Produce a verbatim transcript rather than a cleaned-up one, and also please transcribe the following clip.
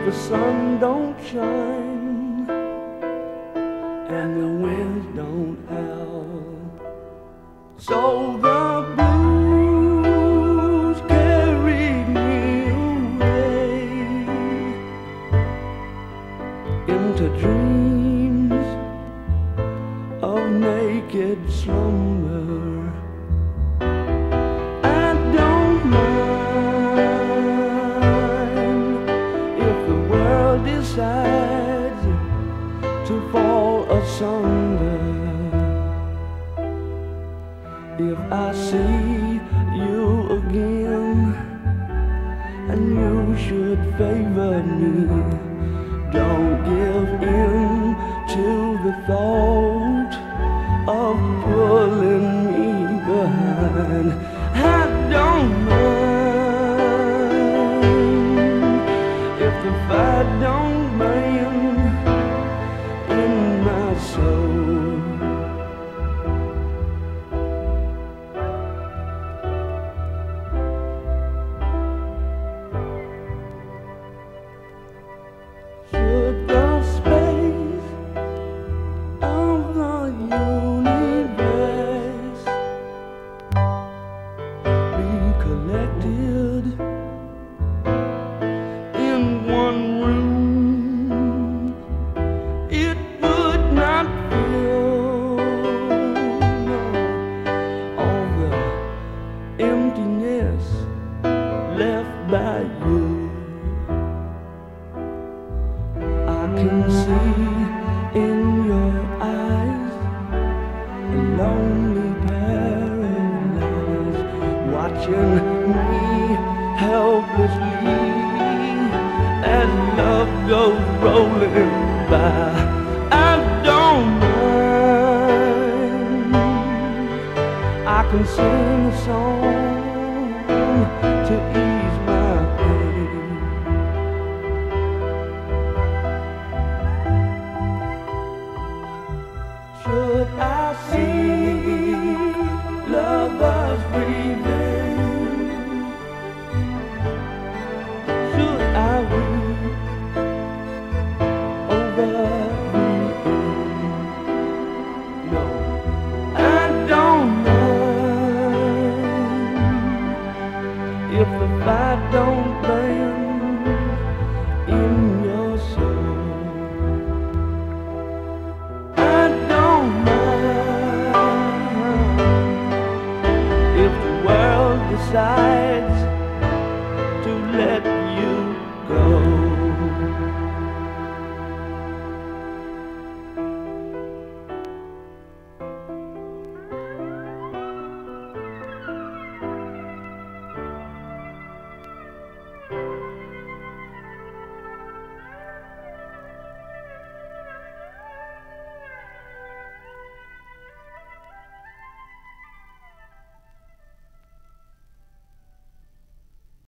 the sun don't shine and the winds don't howl. So the blues carry me away into dreams of naked slumber. I don't mind if the world decides to fall asunder. If I see you again and you should favor me, don't give in to the thought of pulling me behind. I don't mind if the fight don't burn in my soul. Should the space of the universe be collected in one room, it would not fill all the emptiness left by you. I can see in your eyes a lonely paradise, watching me helplessly as love goes rolling by. I don't mind, I can sing a song to ease my pain. Should I see lovers revenge? Should I weep over the end? No, I don't mind if the fight don't burn in